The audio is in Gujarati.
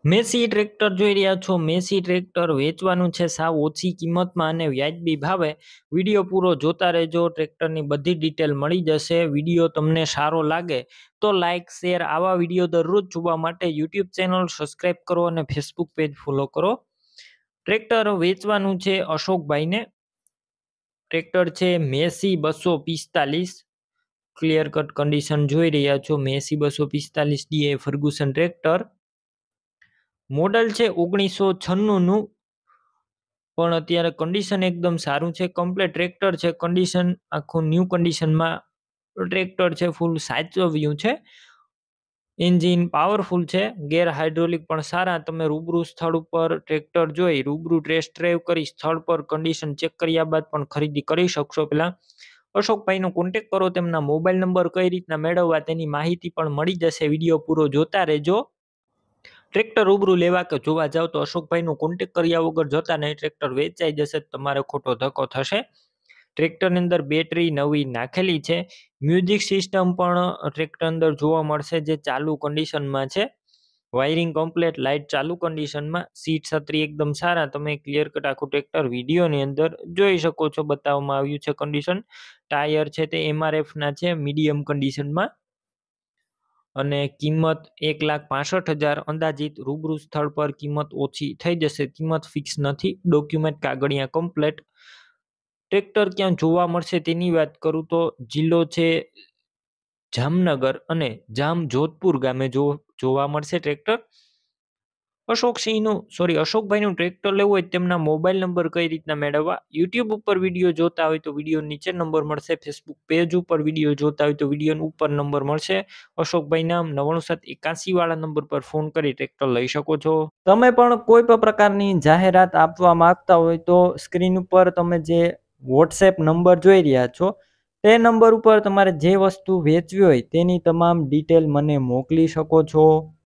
મેસી ટ્રેક્ટર જોઈ રહ્યા છો. મેસી ટ્રેક્ટર વેચવાનું છે સાવ ઓછી કિંમતમાં અને વ્યાજબી ભાવે. વિડીયો પૂરો જોતા રહેજો. ટ્રેક્ટરની બધી ડિટેલ મળી જશે. વિડીયો તમને સારો લાગે તો લાઇક શેર. આવા વિડીયો દરરોજ જોવા માટે યુટ્યુબ ચેનલ સબસ્ક્રાઈબ કરો અને ફેસબુક પેજ ફોલો કરો. ટ્રેક્ટર વેચવાનું છે અશોકભાઈને. ટ્રેક્ટર છે મેસી 245. ક્લિયર કટ કન્ડિશન જોઈ રહ્યા છો. મેસી 245 ડીએ ફર્ગુસન ટ્રેક્ટર. મોડલ છે 1996નું, પણ અત્યારે કન્ડિશન એકદમ સારું છે. કમ્પ્લીટ ટ્રેક્ટર છે. કન્ડિશન આખું ન્યૂ કન્ડિશનમાં ટ્રેક્ટર છે. ફૂલ સાચવ્યું છે. એન્જિન પાવરફુલ છે. ગેર હાઇડ્રોલિક પણ સારા. તમે રૂબરૂ સ્થળ ઉપર ટ્રેક્ટર જોઈ રૂબરૂ ટેસ્ટ ડ્રાઈવ કરી સ્થળ પર કન્ડિશન ચેક કર્યા બાદ પણ ખરીદી કરી શકશો. પહેલા અશોકભાઈનો કોન્ટેક કરો. તેમના મોબાઈલ નંબર કઈ રીતના મેળવવા તેની માહિતી પણ મળી જશે. વિડીયો પૂરો જોતા રહેજો. ટ્રેક્ટર રૂબરૂ લેવા કે જોવા જાવ તો અશોકભાઈનો કોન્ટેક કર્યા વગર જતા નહીં. ટ્રેક્ટર વેચાઈ જશે, તમારે ખોટો ધક્કો થશે. ટ્રેક્ટરની અંદર બેટરી નવી નાખેલી છે. મ્યુઝિક સિસ્ટમ પણ ટ્રેક્ટર અંદર જોવા મળશે, જે ચાલુ કન્ડિશનમાં છે. વાયરિંગ કમ્પ્લીટ, લાઇટ ચાલુ કન્ડિશનમાં. સીટ છત્રી એકદમ સારા. તમે ક્લિયર કટ આખું ટ્રેક્ટર વિડીયોની અંદર જોઈ શકો છો. બતાવવામાં આવ્યું છે કન્ડિશન. ટાયર છે તે MRF ના છે, મીડિયમ કન્ડિશનમાં. અને કિંમત 1,65,000 અંદાજિત. રૂબરૂ સ્થળ પર કિંમત ઓછી થઈ જશે. કિંમત ફિક્સ નથી. ડોક્યુમેન્ટ કાગળિયા કમ્પ્લીટ. ટ્રેક્ટર ક્યાં જોવા મળશે તેની વાત કરું તો જિલ્લો છે જામનગર અને જામજોધપુર ગામે જોવા મળશે ટ્રેક્ટર. અશોકભાઈનું ટ્રેક્ટર લેવું હોય તેમના મોબાઈલ નંબર કઈ રીતના મેળવવા. યુટ્યુબ ઉપર વિડીયો જોતા હોય તો વિડીયો નીચે નંબર મળશે. ફેસબુક પેજ ઉપર વિડીયો જોતા હોય તો વિડીયો ઉપર નંબર મળશે. અશોકભાઈ નામ 9781 વાળા નંબર પર ફોન કરી ટ્રેક્ટર લઈ શકો છો. તમે પણ કોઈ પણ પ્રકારની જાહેરાત આપવા માંગતા હોય તો સ્ક્રીન ઉપર તમે જે વોટ્સએપ નંબર જોઈ રહ્યા છો તે નંબર ઉપર તમારે જે વસ્તુ વેચવી હોય તેની તમામ ડિટેલ મને મોકલી શકો છો.